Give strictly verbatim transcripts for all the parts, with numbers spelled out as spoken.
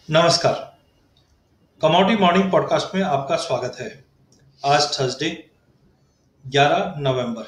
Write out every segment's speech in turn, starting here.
नमस्कार। Commodity morning podcast में आपका स्वागत है। आज थर्सडे ग्यारह नवंबर।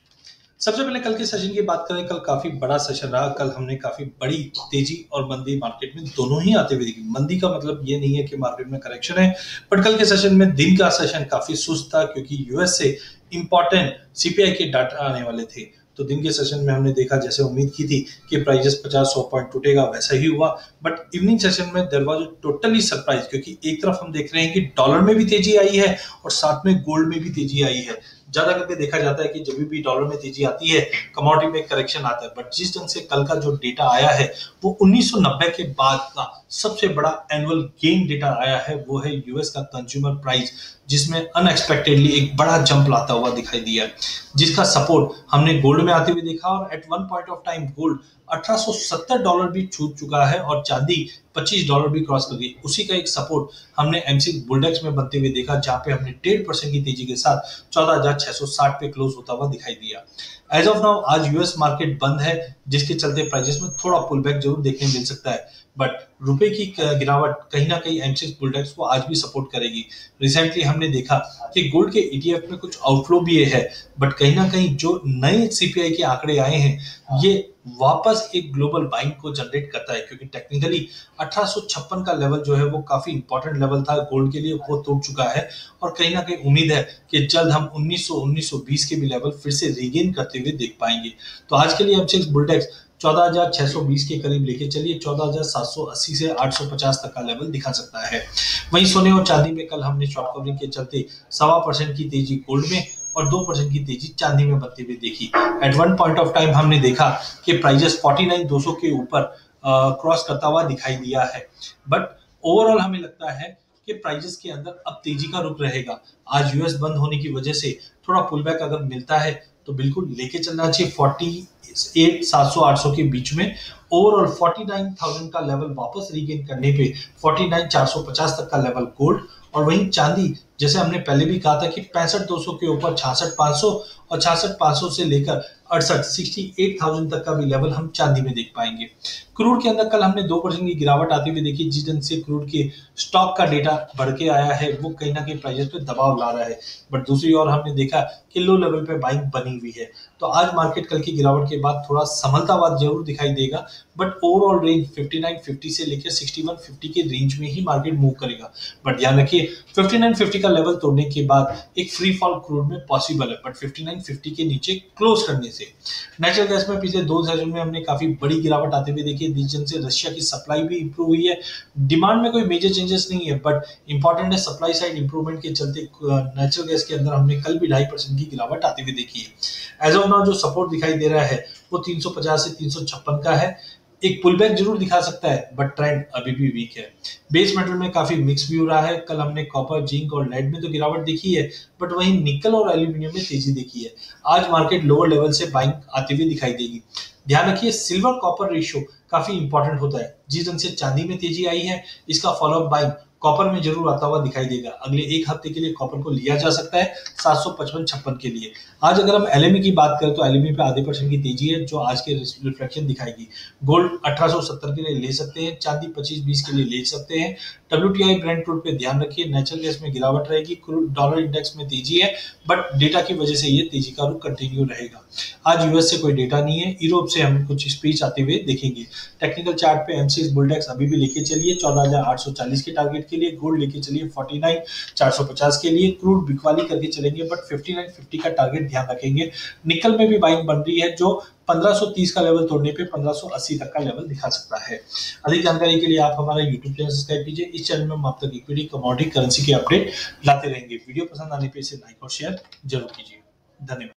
सबसे पहले कल के सेशन की बात करें, कल काफी बड़ा सेशन रहा। कल हमने काफी बड़ी तेजी और मंदी मार्केट में दोनों ही आते हुए देखी। मंदी का मतलब ये नहीं है कि मार्केट में करेक्शन है, बट कल के सेशन में दिन का सेशन काफी सुस्त था क्योंकि यूएस से इंपॉर्टेंट सीपीआई के डाटा आने वाले थे। तो दिन के सेशन में हमने देखा, जैसे उम्मीद की थी कि प्राइजेस पचास सौ पॉइंट टूटेगा, वैसा ही हुआ। बट इवनिंग सेशन में देयर वाज टोटली सरप्राइज, क्योंकि एक तरफ हम देख रहे हैं कि डॉलर में भी तेजी आई है और साथ में गोल्ड में भी तेजी आई है। ज्यादा करके देखा जाता है कि जब भी डॉलर में तेजी आती है, कमोडिटी में करेक्शन आता है। बट जिस ढंग से कल का जो डेटा आया है वो उन्नीस सौ नब्बे के बाद का सबसे बड़ा एनुअल गेन डेटा आया है, वो है यूएस का कंज्यूमर प्राइस, जिसमें अनएक्सपेक्टेडली एक बड़ा जंप लाता हुआ दिखाई दिया, जिसका सपोर्ट हमने गोल्ड में आते हुए देखा। और at one point of time gold अठारह सौ सत्तर डॉलर भी छू चुका है और चांदी पच्चीस डॉलर भी क्रॉस कर गई। उसी का एक सपोर्ट हमने एमसिक्स बुलडेक्स में बनते हुए देखा, जहां पे हमने डेढ़ परसेंट की तेजी के साथ चौदह हजार छह सौ साठ पे क्लोज होता हुआ दिखाई दिया। एज ऑफ नाउ आज यूएस मार्केट बंद है, जिसके चलते प्राइसेस में थोड़ा पुल बैक जरूर देखने मिल सकता है। बट रुपए की गिरावट कहीं ना कहीं एमसिक्स बुलडेक्स को आज भी सपोर्ट करेगी। रिसेंटली हमने देखा कि गोल्ड के ईटीएफ में कुछ आउटफ्लो भी है, बट कहीं ना कहीं जो नए सीपीआई के आंकड़े आए हैं ये वापस एक ग्लोबल बाइंग को जनरेट करता है, क्योंकि टेक्निकली अठारह सौ छप्पन का लेवल जो है वो काफी इंपॉर्टेंट लेवल था गोल्ड के लिए, वो टूट चुका है। और कहीं ना कहीं उम्मीद है कि जल्द हम उन्नीस सौ उन्नीस सौ बीस के भी लेवल फिर से रीगेन करते हुए देख पाएंगे। तो आज के लिए एमसिक्स बुलडेक्स चौदह हजार छह सौ बीस के करीब लेके चलिए, चौदह हजार सात सौ अस्सी से आठ सौ पचास तक का लेवल दिखा सकता है। वहीं सोने और चांदी में कल हमने शॉर्ट कवरिंग के चलते सवा परसेंट की तेजी गोल्ड में और दो परसेंट की तेजी चांदी में बनते हुए देखी। At one point of time हमने देखा कि प्राइजेस फोर्टी नाइन दो सौ के ऊपर क्रॉस करता हुआ दिखाई दिया है। बट ओवरऑल हमें लगता है कि प्राइजेस के अंदर अब तेजी का रुख रहेगा। आज यूएस बंद होने की वजह से थोड़ा पुल बैक अगर मिलता है तो बिल्कुल लेके चलना चाहिए फोर्टी एट सात सौ आठ सौ के बीच में। ओवरऑल फोर्टी नाइन थाउजेंड का लेवल वापस रीगेन करने पे फोर्टी नाइन चार सौ पचास तक का लेवल गोल्ड। और वहीं चांदी, जैसे हमने पहले भी कहा था कि पैंसठ दो सौ के ऊपर छियासठ पाँच सौ और छियासठ पाँच सौ से लेकर अड़सठ सिक्सटी एट थाउजेंड तक का भी लेवल हम चांदी में देख पाएंगे। क्रूड के अंदर कल हमने दो परसेंट की गिरावट आती हुई देखी, जिस दिन से क्रूड के स्टॉक का डेटा बढ़ के आया है वो कहीं ना कहीं प्राइसेस पे दबाव ला रहा है। बट दूसरी ओर हमने देखा कि लो लेवल पे बाइंग बनी हुई है। तो आज मार्केट कल की गिरावट के बाद थोड़ा संभलता हुआ जरूर दिखाई देगा, but overall range fifty nine fifty से लेकर सिक्सटी वन फिफ्टी के रेंज में ही मार्केट मूव करेगा। बट ध्यान रखिए फिफ्टी नाइन फिफ्टी का लेवल तोड़ने के बाद एक फ्री फॉल क्रूड में पॉसिबल है, बट फिफ्टी नाइन फिफ्टी के नीचे क्लोज करने से। नेचुरल गैस में पिछले दो सेशन में हमने काफी बड़ी गिरावट आते हुए देखी, जिस से रशिया की सप्लाई भी इंप्रूव हुई है। डिमांड में कोई मेजर चेंजेस नहीं है, बट इंपॉर्टेंट है सप्लाई साइड इंप्रूवमेंट के चलते नेचुरल गैस के अंदर हमने कल भी ढाई परसेंट की गिरावट आती हुई देखी है। एज ऑफ नाउ जो सपोर्ट दिखाई दे रहा है वो तीन सौ पचास से तीन सौ छप्पन का है। एक पुलबैक जरूर दिखा सकता है, बट ट्रेंड अभी भी वीक है। बेस मेटल में काफी मिक्स भी हो रहा है। कल हमने कॉपर, जिंक और लेड में तो गिरावट देखी है, बट वहीं निकल और एल्यूमिनियम में तेजी देखी है। आज मार्केट लोअर लेवल से बाइंग आती हुई दिखाई देगी। ध्यान रखिए सिल्वर कॉपर रेशियो काफी इंपॉर्टेंट होता है। जिस ढंग से चांदी में तेजी आई है, इसका फॉलोअप बाइंग कॉपर में जरूर आता हुआ दिखाई देगा। अगले एक हफ्ते के लिए कॉपर को लिया जा सकता है सात सौ पचपन छप्पन के लिए। आज अगर हम एलएमई की बात करें तो एलएमई पे आधे परसेंट की तेजी है, जो आज के रिफ्लेक्शन दिखाएगी। गोल्ड अठारह सौ सत्तर के लिए ले सकते हैं, चांदी पच्चीस बीस के लिए ले सकते हैं। डब्ल्यूटीआई ब्रेंट क्रूड पे ध्यान रखिए, नेचुरल गैस में गिरावट रहेगी। क्रूड डॉलर इंडेक्स में तेजी है, बट डेटा की वजह से ये तेजी का रुख कंटिन्यू रहेगा। आज यूएस से कोई डेटा नहीं है, यूरोप से हम कुछ स्पीच आते हुए देखेंगे। टेक्निकल चार्ट पे एमसिक्स बुलडेक्स अभी भी लेके चलिए चौदह हजार आठ सौ चालीस के टारगेट के लिए। गोल्ड लेके चलिए फोर्टी नाइन चार सौ पचास के लिए। क्रूड बिकवाली करके चलेंगे, बट फिफ्टी नाइन फिफ्टी का टारगेट ध्यान रखेंगे। निकल में भी बाइंग बन रही है, जो पंद्रह सौ तीस का लेवल तोड़ने पे पंद्रह सौ अस्सी तक का लेवल दिखा सकता है। अधिक जानकारी के लिए आप हमारा यूट्यूब चैनल सब्सक्राइब कीजिए। इस चैनल में हम आप तक इक्विटी, कमोडिटी, करेंसी के अपडेट लाते रहेंगे। वीडियो पसंद आने पे इसे लाइक और शेयर जरूर कीजिए। धन्यवाद।